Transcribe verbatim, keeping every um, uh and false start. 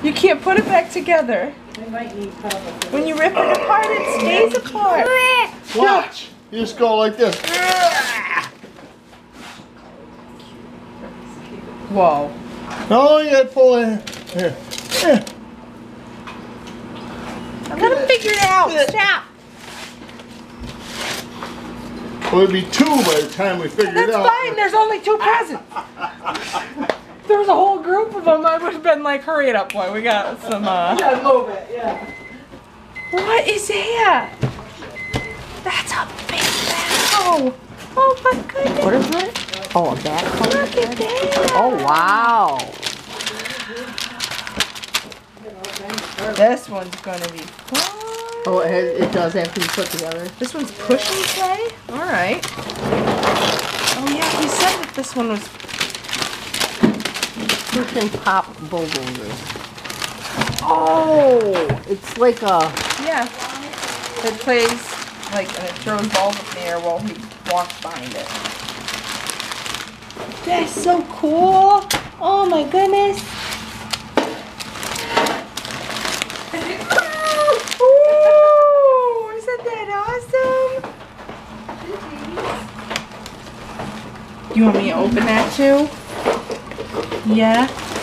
You can't put it back together. I might need probably. When you rip it apart, it stays apart. Watch. You just go like this. Whoa. No, you gotta pull it. Here. Here. I'm gonna figure it out. Stop. Well, it'd be two by the time we figure That's it out. fine. There's only two presents. If there was a whole group of them, I would have been like, hurry it up, boy. We got some, uh... Yeah, move it, yeah. What is that? That's a big backhoe. Oh, my goodness. What is it? Oh, a backhoe? Look at that. Oh, wow. This one's gonna be fun. Oh, it, has, it does have to be put together. This one's push and play? Alright. Oh yeah, he said that this one was... Push and pop bulldozer. Oh, it's like a... Yeah. It plays, like, and it throws balls up in the air while he walks behind it. That's so cool. Oh my goodness. Ooh, isn't that awesome? You want me to open that too? Yeah.